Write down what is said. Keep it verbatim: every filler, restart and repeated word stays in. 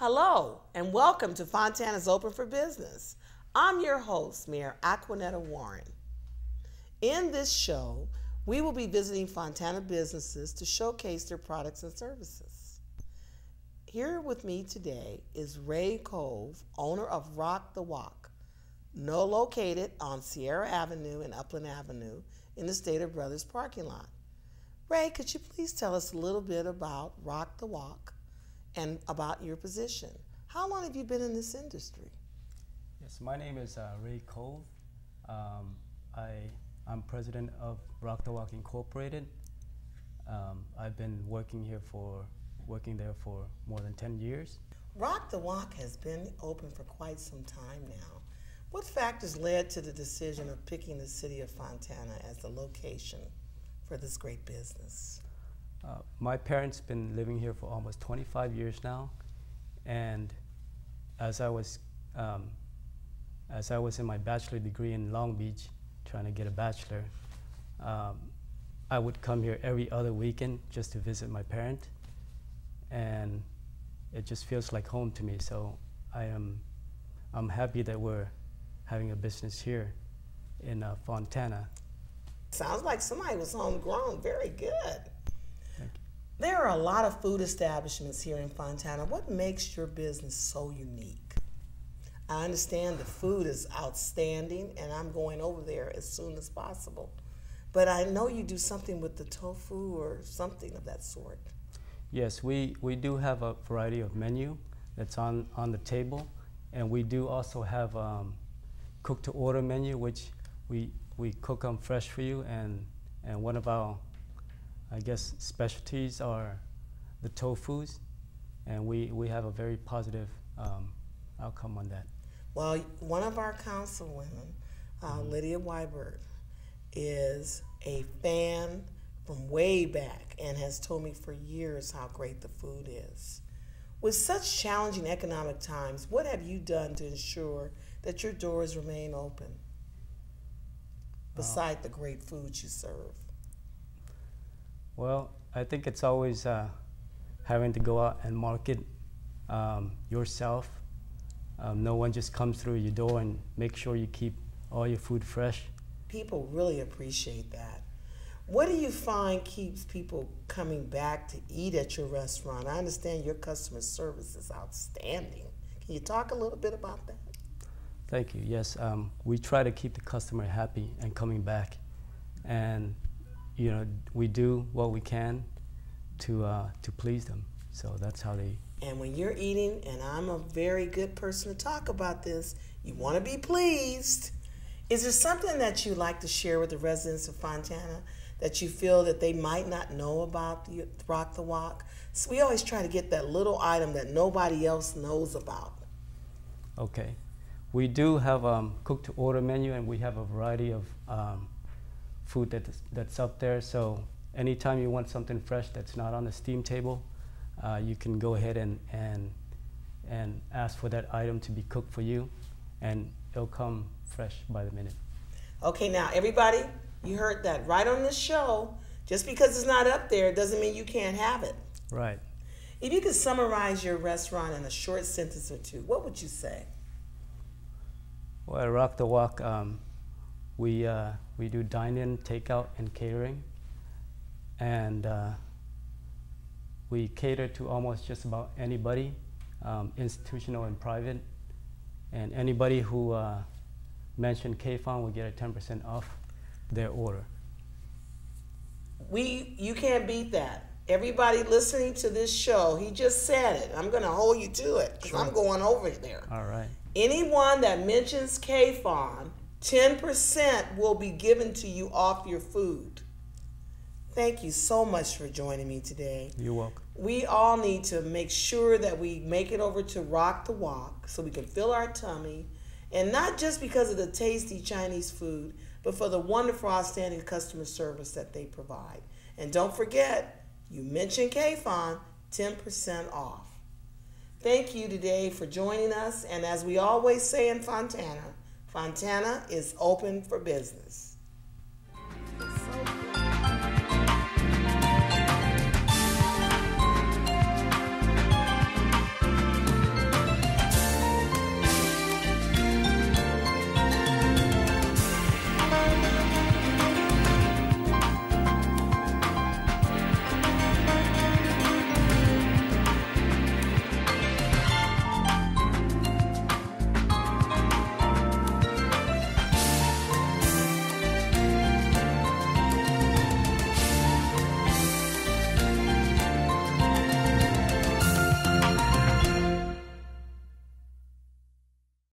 Hello, and welcome to Fontana's Open for Business. I'm your host, Mayor Acquanetta Warren. In this show, we will be visiting Fontana businesses to showcase their products and services. Here with me today is Ray Khov, owner of Rok the Wok, now located on Sierra Avenue and Upland Avenue in the Stater Brothers parking lot. Ray, could you please tell us a little bit about Rok the Wok and about your position? How long have you been in this industry? Yes, my name is uh, Ray Khov. Um, I, I'm president of Rok the Wok Incorporated. Um, I've been working here for, working there for more than ten years. Rok the Wok has been open for quite some time now. What factors led to the decision of picking the city of Fontana as the location for this great business? Uh, my parents been living here for almost twenty-five years now, and as I was um, as I was in my bachelor degree in Long Beach, trying to get a bachelor, um, I would come here every other weekend just to visit my parent, and it just feels like home to me. So I am I'm happy that we're having a business here in uh, Fontana. Sounds like somebody was homegrown. Very good. There are a lot of food establishments here in Fontana. What makes your business so unique? I understand the food is outstanding, and I'm going over there as soon as possible. But I know you do something with the tofu or something of that sort. Yes, we, we do have a variety of menu that's on, on the table, and we do also have um, cook-to-order menu, which we, we cook them fresh for you, and, and one of our I guess specialties are the tofus, and we, we have a very positive um, outcome on that. Well, one of our councilwomen, uh, mm-hmm. Lydia Weiberg, is a fan from way back and has told me for years how great the food is. With such challenging economic times, what have you done to ensure that your doors remain open, beside uh, the great food you serve? Well, I think it's always uh, having to go out and market um, yourself. Um, no one just comes through your door, and make sure you keep all your food fresh. People really appreciate that. What do you find keeps people coming back to eat at your restaurant? I understand your customer service is outstanding. Can you talk a little bit about that? Thank you. Yes, um, we try to keep the customer happy and coming back, and you know, we do what we can to uh, to please them. So that's how they. And when you're eating, and I'm a very good person to talk about this, you want to be pleased. Is there something that you like to share with the residents of Fontana that you feel that they might not know about the Rok the Wok? So we always try to get that little item that nobody else knows about. Okay, we do have a um, cook-to-order menu, and we have a variety of um, food that is, that's up there. So anytime you want something fresh that's not on the steam table, uh, you can go ahead and, and, and ask for that item to be cooked for you, and it'll come fresh by the minute. Okay, now everybody, you heard that right on this show. Just because it's not up there doesn't mean you can't have it. Right. If you could summarize your restaurant in a short sentence or two, what would you say? Well, at Rok the Wok, um, we, uh, we do dine-in, takeout, and catering. And uh, we cater to almost just about anybody, um, institutional and private. And anybody who uh, mentioned K F O N will get a ten percent off their order. We, you can't beat that. Everybody listening to this show, he just said it. I'm going to hold you to it, because sure. I'm going over there. All right. Anyone that mentions K F O N, ten percent will be given to you off your food. Thank you so much for joining me today. You're welcome. We all need to make sure that we make it over to Rok the Wok so we can fill our tummy, and not just because of the tasty Chinese food, but for the wonderful, outstanding customer service that they provide. And don't forget, you mentioned K F O N, ten percent off. Thank you today for joining us, and as we always say in Fontana, Fontana is open for business.